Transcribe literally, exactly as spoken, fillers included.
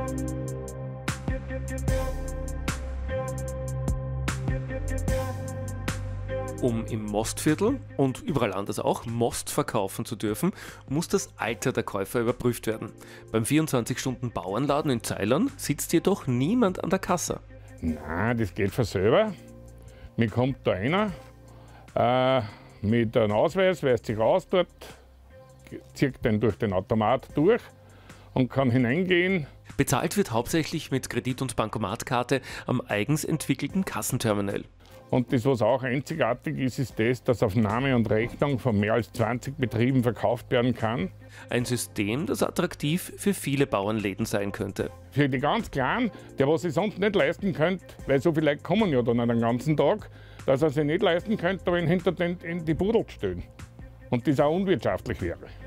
Um im Mostviertel und überall anders auch Most verkaufen zu dürfen, muss das Alter der Käufer überprüft werden. Beim vierundzwanzig-Stunden-Bauernladen in Ceilern sitzt jedoch niemand an der Kasse. Nein, das geht von selber. Mir kommt da einer äh, mit einem Ausweis, weist sich aus dort, zieht den durch den Automat durch und kann hineingehen. Bezahlt wird hauptsächlich mit Kredit- und Bankomatkarte am eigens entwickelten Kassenterminal. Und das, was auch einzigartig ist, ist das, dass auf Name und Rechnung von mehr als zwanzig Betrieben verkauft werden kann. Ein System, das attraktiv für viele Bauernläden sein könnte. Für die ganz Kleinen, der was sich sonst nicht leisten könnte, weil so viele Leute kommen ja dann den ganzen Tag, dass er sich nicht leisten könnte, da hinter den, in die Pudel zu stellen. Und das auch unwirtschaftlich wäre.